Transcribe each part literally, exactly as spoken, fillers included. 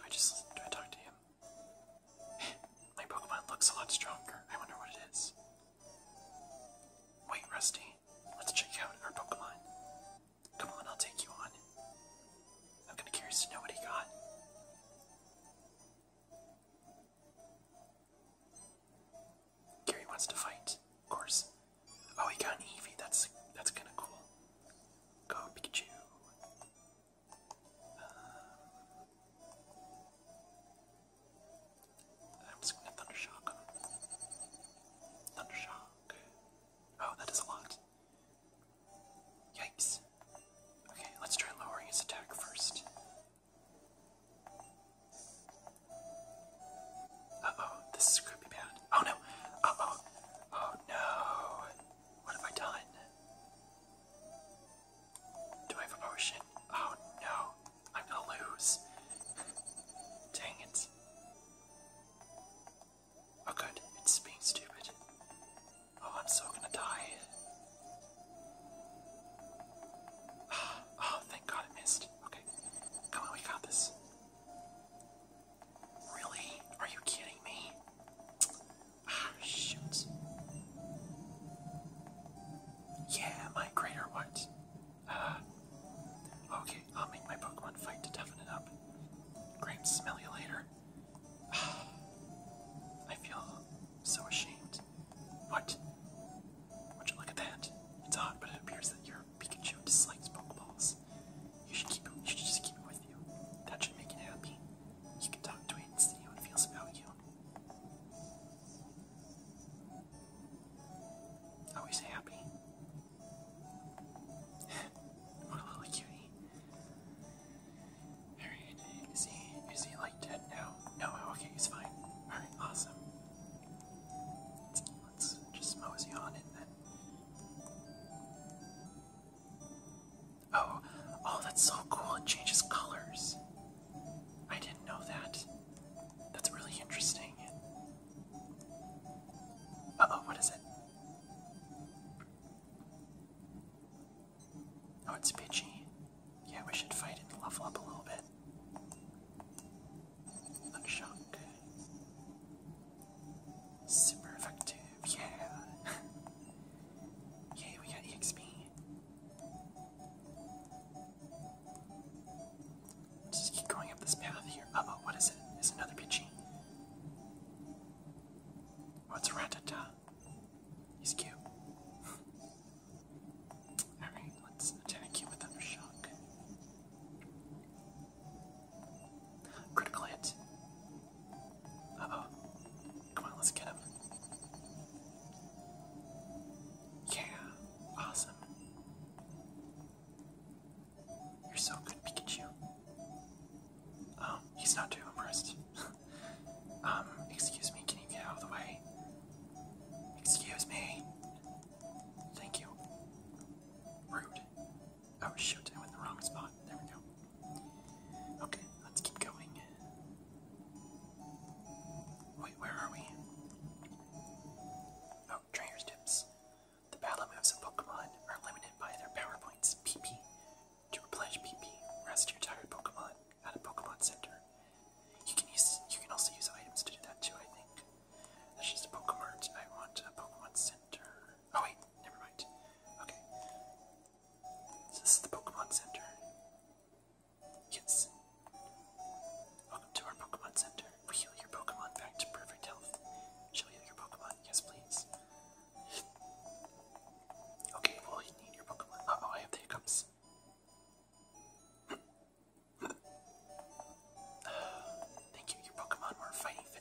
I just do I talk to him? My Pokemon looks a lot stronger. I wonder what it is. Wait, Rusty. Let's check out our Pokemon. Come on, I'll take you on. I'm kinda curious to know what he got. Gary wants to fight, of course. Oh, he got an Eevee. That's that's kinda cool. Go, Pikachu. I'm just gonna Thundershock him. Thundershock. Oh, that does a lot. Yikes. Okay, let's try lowering his attack first. Uh-oh, this is gonna be bad. Oh no! Uh-oh! Oh no! What have I done? Do I have a potion? Oh no! I'm gonna lose. Dang it. Oh good, it's being stupid. Oh, I'm so gonna die. Oh, thank God I missed. Okay, come on, we got this. Really? Are you kidding me? Ah, shoot. Yeah, my greater what? Uh, okay, I'll make my Pokemon fight to toughen it up. Great, smell you later. I feel so ashamed. What? Would you look at that? It's odd, but it appears that your Pikachu dislikes Pokeballs. You should keep it. You should just keep it with you. That should make it happy. You can talk to it and see how it feels about you. Oh, he's happy. What a little cutie. Alright, is he, is he like dead now? No, okay, he's fine. Alright, awesome. Let's, let's just mosey on it then. Oh, oh, that's so cool. It changes colors. I didn't know that. That's really interesting. Uh-oh, what is it? Oh, it's Pidgey. Yeah, we should fight it and level up a little bit. Thundershock. Super effective, yeah. Yay, we got E X P. Just keep going up this path here. Uh-oh, what is it? It's another Pidgey. Oh, it's Rattata. He's cute. Alright, let's attack you with Thundershock. Critical hit. Uh-oh. Come on, let's get him. Yeah, awesome. You're so good, Pikachu. Oh, he's not too impressed. um, excuse me, can you get out of the way? Excuse me. Thank you. Rude. Oh shoot, I went in the wrong spot. There we go. Okay, let's keep going. Wait, where are we? Oh, Trainer's Tips. The battle moves of Pokemon are limited by their power points, P P. To replenish P P, rest your tired Pokemon at a Pokemon Center. You can use you can also use items to do that too, I think. That's just a Pokemart. I want a Pokemon Center. Oh wait, never mind. Okay. So this is the Pokemon Center. Yes. Welcome to our Pokemon Center. We heal your Pokemon back to perfect health. Shall we heal your Pokemon? Yes, please. Okay, well, you need your Pokemon. Uh oh, I have the hiccups. Thank you, your Pokemon were fighting fit.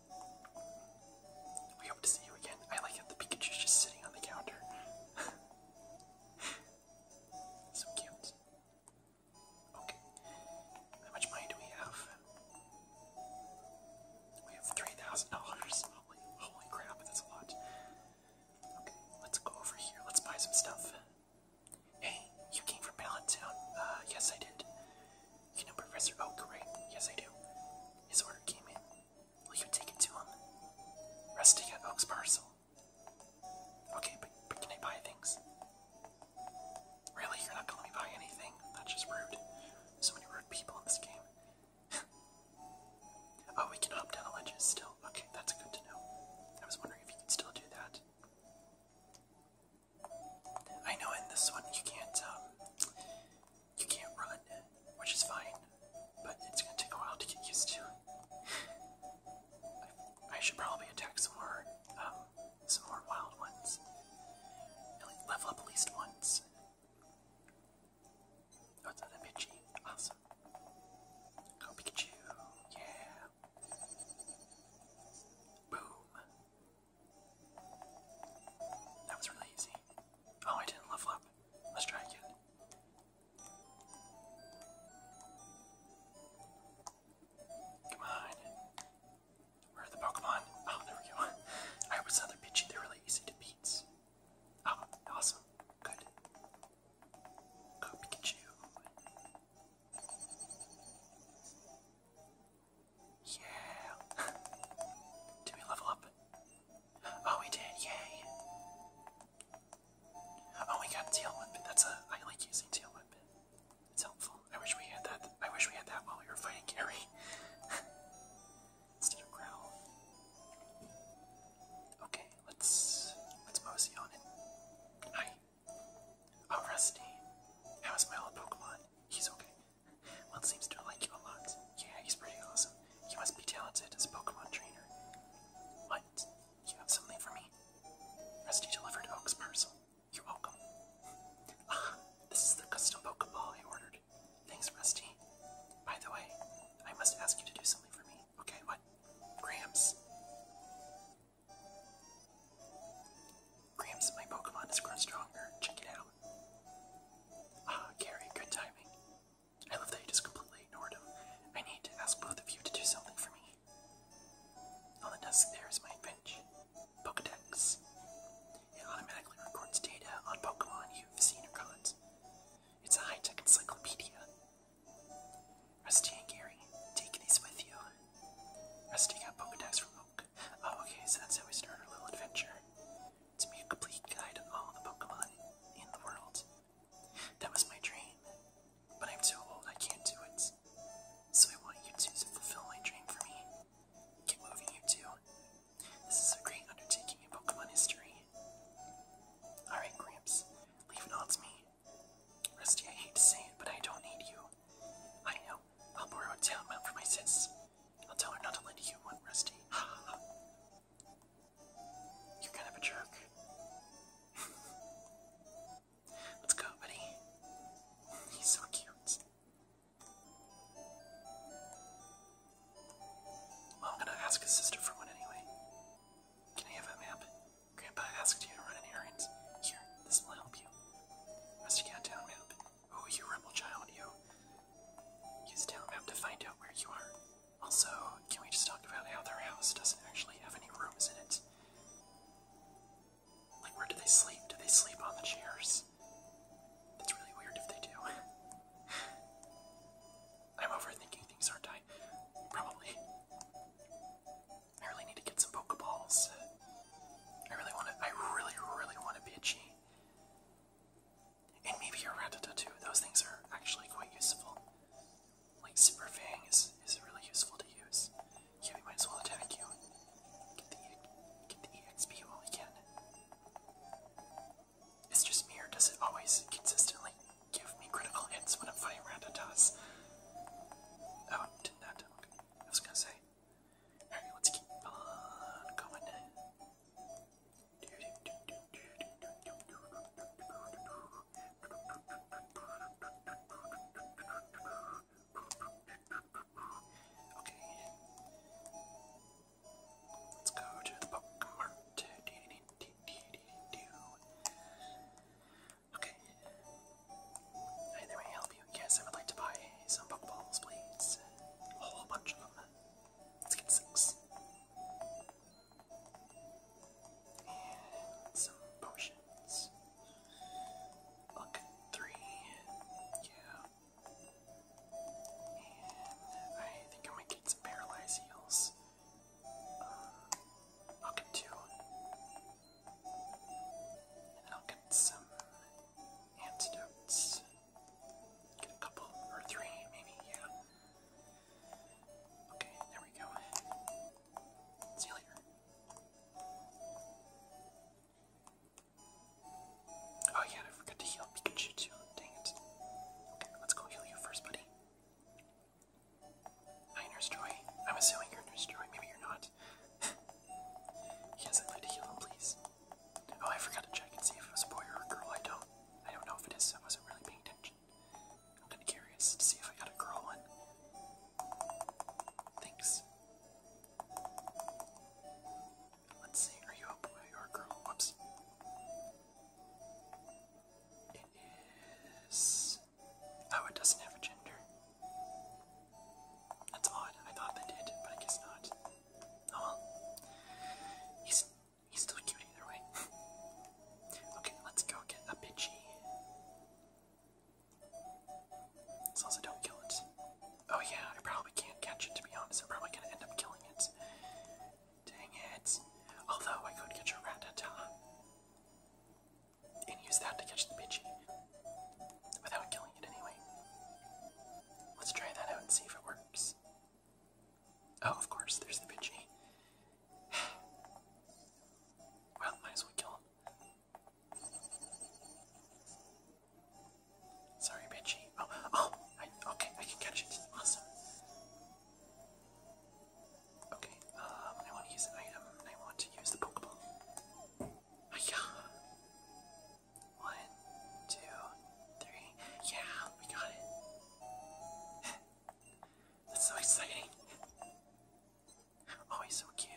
We hope to see you again. I like how the Pikachu's just sitting on the counter. So cute. Okay. How much money do we have? We have three thousand dollars. Holy, holy crap, that's a lot. Okay, let's go over here. Let's buy some stuff. Hey, you came from Pallet-town. Uh, yes I did. You know Professor Oak, right? Yes I do. His order came in. Will you take it to him? Rusty got Oak's parcel. Okay, but, but can I buy things? Really? You're not gonna let me buy anything? That's just rude. So many rude people in this game. ask his sister for one anyway. Can I have a map? Grandpa asked you to run an errand. Here, this will help you. Rusty Cat Town map. Oh, you rebel child, you. Use town map to find out where you are. Also, can we just talk about how their house doesn't actually have any rooms in it? Like, where do they sleep? Do they sleep on the chairs? That's really weird if they do. I'm overthinking things, aren't I? Probably. I really need to get some Pokeballs. I really want to, I really, really want a Pidgey. And maybe a Rattata too. Those things are actually quite useful. Like Super Fang is, is really useful to use. Yeah, we might as well attack you. Get the, get the E X P while we can. It's just me, or does it always consistently give me critical hits when I'm fighting Rattatas? Oh, did that. Okay. I was gonna say. Alright, let's keep on going. Okay. Let's go to the Pokemart. Okay. Hi there, may I help you? Yes, I would like to buy some Pokeballs, please. A whole bunch of them. Let's get six. And some potions. Look, three. Yeah. And I think I might get some paralyzed heals. Uh, I'll get two. And then I'll get some antidotes. Get a couple, or three, maybe, yeah. Okay, there we go. See you later. Oh yeah, I forgot to heal Pikachu too. Dang it. Okay, let's go heal you first, buddy. Hi, Nurse Joy. I'm assuming you're Nurse Joy. Maybe you're not. Yes, I'd like to heal him, please. Oh, I forgot to check and see if it was a boy or a girl. I don't. I don't know if it is. I wasn't really paying attention. I'm kind of curious to see if I got a girl one. Thanks. Let's see. Are you a boy or a girl? Whoops. It is. Oh, it doesn't have a gender. That's odd. I thought they did, but I guess not. Oh well. He's he's still cute either way. Okay, let's go get a Pidgey. As long as I don't kill it. Oh yeah, I probably can't catch it, to be honest. I'm probably gonna end up killing it. Dang it. Although I could catch a Rattata. And use that to catch the Pidgey. Without killing it anyway. Let's try that out and see if it works. Oh, of course, there's the Pidgey. Well, might as well kill him. Sorry, Pidgey. Oh, oh, I, okay, I can catch it. Awesome. Okay, um, I want to use an item, and I want to use the Pokeball. Hiya! One, two, three. Yeah, we got it. That's so exciting. Oh, he's so cute.